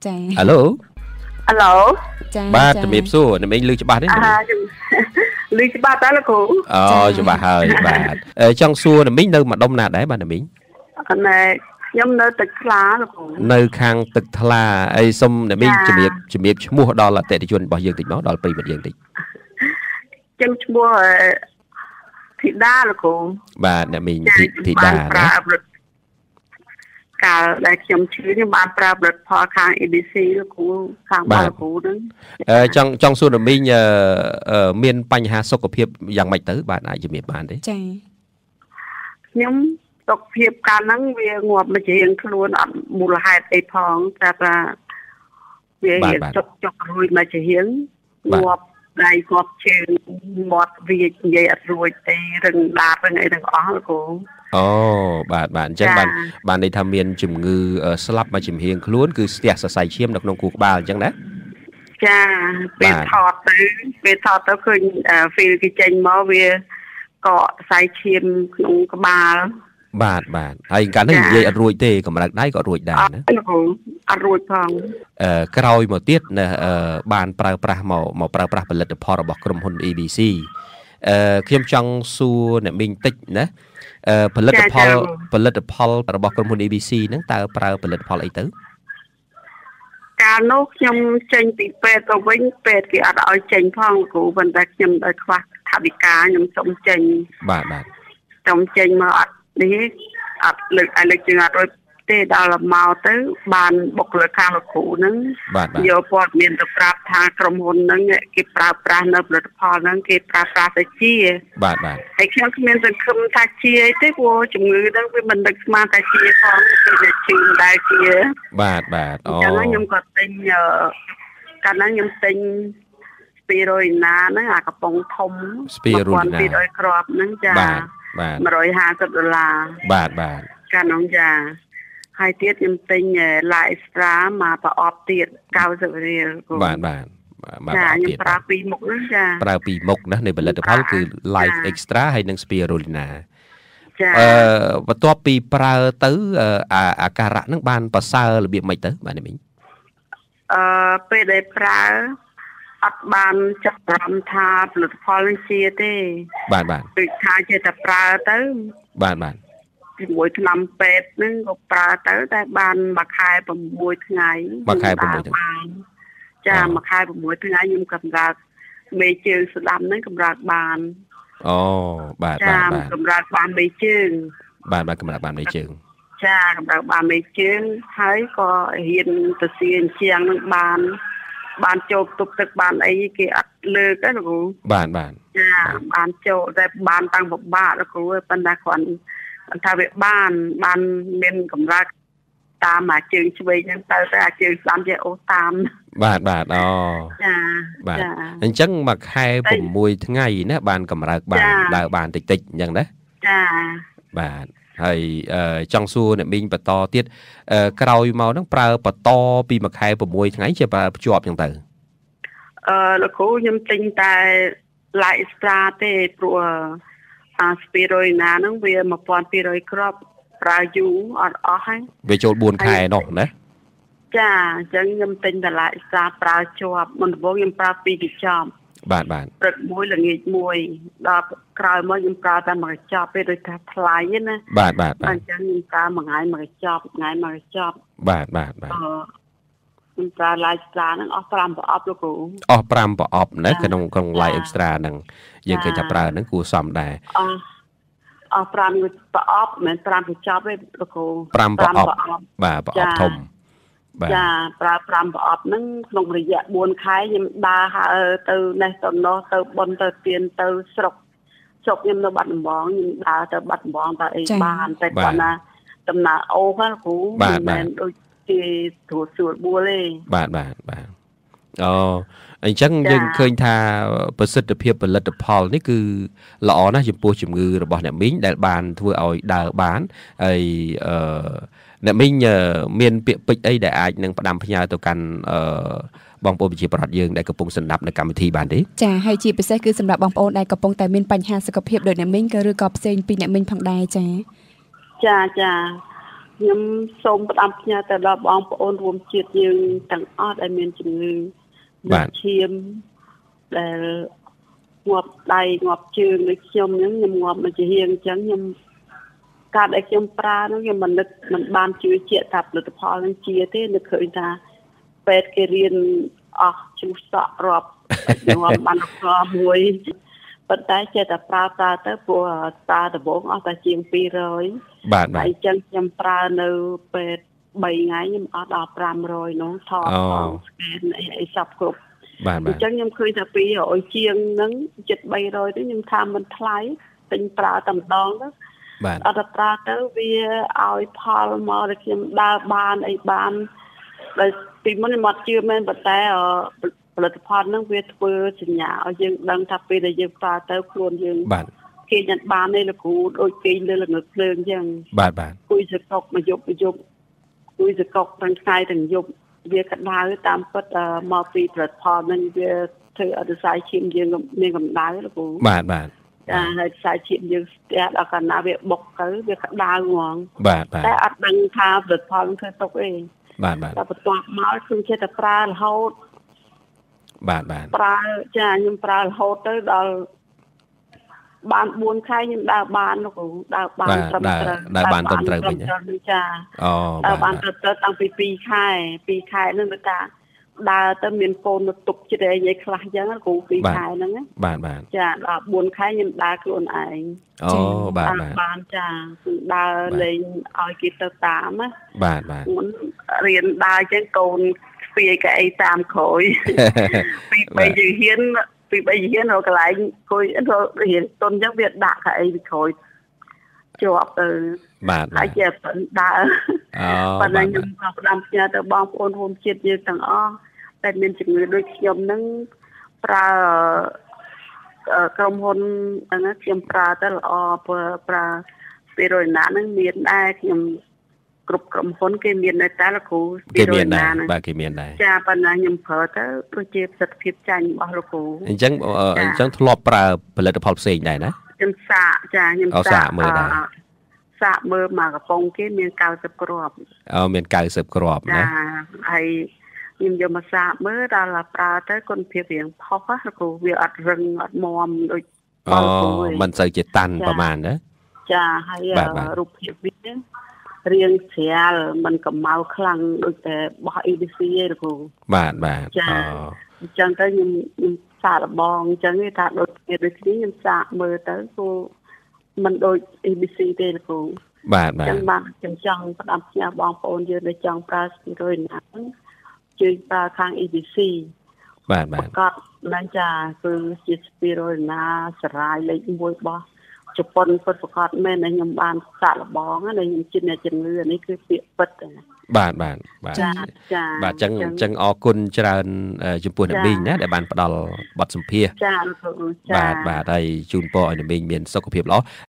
Alo ចា៎បាទជំរាបសួរអ្នកមីងលឺច្បាស់ទេលឺច្បាស់តើលោកគ្រូច្បាស់ហើយបាទចង់សួរអ្នកមីងនៅម្ដុំណាដែរបាទអ្នកមីងខ្ញុំនៅទឹកថ្លាលោកគ្រូនៅខាងទឹកថ្លាអីសុំអ្នកមីងជំរាបឈ្មោះដល់អតិថិជនរបស់យើងតិចមកដល់ប្រិមិត្តយើងតិចខ្ញុំឈ្មោះធីតាលោកគ្រូបាទអ្នកមីងធីតាណាកាលដែលខ្ញុំឈឺខ្ញុំបានប្រើផលិតផលខាង EDC លោកគ្រូខាងបាទលោកគ្រូហ្នឹងចង់សួរអ្នកមីងមានបញ្ហាសុខភាពយ៉ាងម៉េចទៅបាទអាចជំរាបបានទេចា៎ខ្ញុំសុខភាពកាលហ្នឹងវាងាប់មកជាងខ្លួនអត់មូលហេតុអីផងតែថាវាចុករួយមកជាងងាប់ដៃងាប់ជើងមាត់វានិយាយអត់រួចទេរឹងដាតរឹងអីទាំងអស់លោកគ្រូអូបាទអញ្ចឹងបានន័យថាមានជំងឺស្លាប់មកជំហៀងខ្លួនគឺស្ទះសរសៃឈាមនៅក្នុងខួរក្បាលអញ្ចឹងណាចាពេលថតទៅឃើញ feel គេចេញមកវាកកសរសៃឈាមក្នុងក្បាលបាទហើយកាលនេះនិយាយអត់រួចទេកម្រើកដៃក៏រួចដែរណាអត់រួចផងក្រោយមកទៀតណាបានប្រើប្រាស់មកប្រើប្រាស់ផលិតផលរបស់ក្រុមហ៊ុន EBC ខ្ញុំចង់សួរអ្នកមីងតិចណាផលិតផលរបស់ក្រុមហ៊ុន EBC ហ្នឹងតើប្រើផលិតផលអីទៅកាលនោះខ្ញុំចេញពីពេទ្យទៅវិញពេទ្យគេអត់ឲ្យចេញផងគ្រូប៉ុន្តែខ្ញុំដោយខ្វះថវិកាខ្ញុំសុំចេញបាទសុំចេញមកអត់នេះអត់លើកជាងអត់រួចទេដល់មកទៅបានបុគ្គលិកខាងលោកគ្រូហ្នឹងយកព័ត៌មានទៅប្រាប់ថាក្រុមហ៊ុនហ្នឹងគេប្រើប្រាស់នៅផលិតផលហ្នឹងគេប្រើប្រាស់តែជាបាទហើយខ្ញុំគ្មានសង្ឃឹមថាជាអីទេព្រោះជំងឺហ្នឹងវាមិនដឹកស្មានតែជាផងគឺតែជឿដែរជាបាទអូខ្ញុំក៏ទិញកាលហ្នឹងខ្ញុំទិញស្ពីរូលីណាហ្នឹងអាកំប៉ុងធំ1200គ្រាប់ហ្នឹងចា$150 បាទកាលហ្នឹងចាហើយទៀតខ្ញុំទិញ Light Extra មកប្រអប់ទៀត90រៀលបាទខ្ញុំប្រើពីរមុខហ្នឹងចាប្រើពីរមុខណានៃផលិតផលគឺ Light Extra ហើយនិង Spirulina ចាបន្ទាប់ពីប្រើទៅអាការៈហ្នឹងបានប្រសើររបៀបម៉េចទៅបាទនេះមីងពេលដែលប្រើអត់បានចាប់អារម្មណ៍ថាផលិតផលនេះជាទេបាទគឺថាជាតែប្រើទៅបាទជាមួយថ្នាំពេទ្យហ្នឹងក៏ប្រើទៅតែបានមួយខែ6ថ្ងៃមួយខែ6ថ្ងៃចាមួយខែ6ថ្ងៃខ្ញុំកម្រើកមេជើងស្ដាំហ្នឹងកម្រើកបានអូបាទកម្រើកបានមេជើងបាទកម្រើកបានមេជើងចាកម្រើកបានមេជើងហើយក៏ហ៊ានទៅសៀអញ្ជាងហ្នឹងបានចូលទប់ទឹកបានអីគេអត់លើកទេលោកគ្រូបាទចាបានចូលតែបានតាំងពិបាកលោកគ្រូប៉ុន្តែគ្រាន់ថាវាបានមានកម្រើកតាមអាជើងឆ្វេងហ្នឹងទៅអាជើងស្ដាំចេះអូសតាមបាទអូចាបាទអញ្ចឹងមួយខែ6ថ្ងៃណាបានកម្រើកបានដើរបានតិចអញ្ចឹងណាចាបាទហើយចង់សួរអ្នកមីងបន្តទៀតក្រោយមកហ្នឹងប្រើបន្តពីមួយខែ6ថ្ងៃជាប្រើភ្ជាប់អញ្ចឹងទៅលោកគ្រូខ្ញុំទិញតែ Light Extra ទេព្រោះSpirulina ហ្នឹងវា1200គ្រាប់ប្រើយូរអត់អស់ហើយវាចូល4ខែនោះណាចាអញ្ចឹងខ្ញុំទិញតែ Light Extra ប្រើជាប់មុនដំបូងខ្ញុំប្រើ2កញ្ចប់បាទព្រឹកមួយល្ងាចមួយដល់ក្រោយមកខ្ញុំប្រើតែមួយកញ្ចប់ពេលដូចថាថ្លៃណាបាទអញ្ចឹងខ្ញុំប្រើមួយថ្ងៃមួយកញ្ចប់ថ្ងៃមួយកញ្ចប់បាទខ្ញុំប្រើ Light Extra ហ្នឹងអស់5ប្រអប់លោកគ្រូអស់5ប្រអប់ណាក្នុង Light Extra ហ្នឹងយើងឃើញថាប្រើហ្នឹងគួរសមដែរអស់5ប្រអប់មិនមែន5កញ្ចប់ទេលោកគ្រូ 5ប្រអប់បាទប្រអប់ធំចាប្រើ5ប្រអប់ហ្នឹងក្នុងរយៈ4ខែខ្ញុំដើរហើទៅនេះទៅនោះទៅបុណ្យទៅទៀនទៅស្រុកខ្ញុំនៅបាត់ដំបងខ្ញុំដើរទៅបាត់ដំបងទៅអីបានតែគាត់ណាដំណើរអូសហ្នឹងគ្រូមិនមែនដូចជាត្រួតស្រួលបួលទេបាទអូអញ្ចឹងយើងឃើញថាប្រសិទ្ធភាពផលិតផលនេះគឺល្អណាស់ចំពោះជំងឺរបស់អ្នកមីងដែលបានធ្វើឲ្យដើរបានហើយអ្នកមីងមានពាក្យពេចន៍អីដែលអាចនឹងផ្ដាំផ្ញើទៅកាន់បងប្អូនប្រជាពលរដ្ឋយើងដែលកំពុងស្ដាប់នៅកម្មវិធីបានទេចាហើយជាពិសេសគឺសម្រាប់បងប្អូនដែលកំពុងតែមានបញ្ហាសុខភាពដូចអ្នកមីងក៏ឬក៏ផ្សេងពីអ្នកមីងផងដែរចាខ្ញុំសូមផ្ដាំផ្ញើទៅដល់បងប្អូនរួមជាតិយើងទាំងអស់ដែលមានជំងឺឈាមដែលងាប់ដៃងាប់ជើងដូចខ្ញុំហ្នឹងខ្ញុំងាប់មកជាហៀងអញ្ចឹងខ្ញុំការដែលខ្ញុំប្រើហ្នឹងខ្ញុំមិននឹកមិនបានជឿជាក់ថាផលិតផលហ្នឹងជាទេនឹកឃើញថាពេទ្យគេរៀនអស់ជ្រុះសក់រាប់ងាប់បានក្រមួយប៉ុន្តែចេះតែប្រើទៅព្រោះតាដំបងអស់តែជាង200 បាទអញ្ចឹងខ្ញុំប្រើនៅពេទ្យ3ថ្ងៃខ្ញុំអត់ដល់500នោះថតផងស្កេនអីសពគ្រប់បាទអញ្ចឹងខ្ញុំឃើញថា200ជាងហ្នឹងជិត300ទៅខ្ញុំថាមិនថ្លៃទិញប្រើតែម្ដងទៅបាទអត់ប្រើទៅវាឲ្យផលមកដែលខ្ញុំដើរបានអីបានដោយពីមុនខ្ញុំអត់ជឿមែនប៉ុន្តែផលិតផលហ្នឹងវាធ្វើសញ្ញាឲ្យយើងដឹងថាពេលដែលយើងប្រើទៅខ្លួនយើងបាទគេញ៉ាំបានទេលោកគ្រូដូចគេលើល្ងឹកភ្លើងអញ្ចឹងបាទគួយសកុកមកយប់គួយសកុកទាំងថ្ងៃទាំងយប់វាក្តៅតាមពិតមកពីផលិតផលហ្នឹងវាធ្វើឲ្យសរសៃឈាមយើងមានកម្ដៅលោកគ្រូបាទចាហើយខ្សែឈាមយើងស្ទះដល់កាលណាវាបុកទៅវាក្តៅហ្មងបាទតែអត់ដឹងថាផលិតផលធ្វើទុកទេបាទតែបន្ទាប់មកគឺចេះតែប្រើរហូតបាទប្រើចាខ្ញុំប្រើរហូតទៅដល់បាន4ខែខ្ញុំដើរបានលោកគ្រូដើរបានត្រឹមត្រូវដើរបានត្រឹមត្រូវវិញចាអូដើរបានត្រឹមត្រូវតាំងពី2ខែហ្នឹងគឺថាដើរទៅមានកូនទៅទុកជ្រែងឲ្យខ្លះអញ្ចឹងគ្រូ2ខែហ្នឹងបាទចាដល់4ខែខ្ញុំដើរខ្លួនឯងអូបាទបានចាគឺដើរលេងឲ្យគេទៅតាមណាបាទមុនរៀនដើរអញ្ចឹងកូនស្ពាយកៅអីតាមក្រោយពី3យើងហ៊ានរកកន្លែងគួយរៀនតុនអញ្ចឹងវាដាក់កៅអីពីក្រោយជាប់ទៅបាទហើយជាដើរប៉ុន្តែខ្ញុំក៏ផ្ដាំផ្ញើទៅបងប្អូនរួមជាតិយើងទាំងអស់តែមានជំងឺដូចខ្ញុំហ្នឹងប្រើក្រុមហ៊ុនហ្នឹងខ្ញុំប្រើទៅល្អប្រើពីរយណាហ្នឹងមានដែរខ្ញុំគ្រប់ក្រុមហ៊ុនគេមាននៅតែលោកគ្រូគេមានដែរបាទគេមានដែរចាប៉ុន្តែខ្ញុំប្រើទៅប្រជាប្រសិទ្ធភាពចាញ់របស់លោកគ្រូអញ្ចឹងធ្លាប់ប្រើផលិតផលផ្សេងដែរណាខ្ញុំសាកចាខ្ញុំសាកមើលដែរសាកមើលមកកំប៉ុងគេមាន90គ្រាប់មាន90គ្រាប់ណាហើយខ្ញុំយកមកសាកមើលដល់ប្រើទៅគុណភាពរៀងផុសណាគ្រូវាអត់រឹងអត់មាំដូចមិនសូវជាតាន់ប្រហែលណាចាហើយរូបភាពវារៀងស្រាលមិនកម្ៅខ្លាំងដូចតែបោះ EDC ទេលោកគ្រូបាទចាអញ្ចឹងទៅខ្ញុំសាកល្បងអញ្ចឹងគេថាដូចគ្នាខ្ញុំសាកមើលទៅគឺមិនដូច EDC ទេលោកគ្រូបាទអញ្ចឹងបាទខ្ញុំចង់ផ្ដាំផ្ញើបងប្អូនយើងដែលចង់ប្រើស្ទីរ៉ុយណាជួយប្រើខាង EDC បាទប្រកាសឡើងចាគឺជាស្ទីរ៉ុយណាសរាយលេខ1របស់ជប៉ុនពិតប្រកបមែនដែលខ្ញុំបានសាកល្បងហើយខ្ញុំជិតអ្នកជំងឺនេះគឺពាក្យពិតបាទបាទចឹងអរគុណច្រើនចំពោះអ្នកមីងណាដែលបានផ្ដល់បទសម្ភាសន៍ចាបាទហើយជូនពរឲ្យអ្នកមីងមានសុខភាពល្អ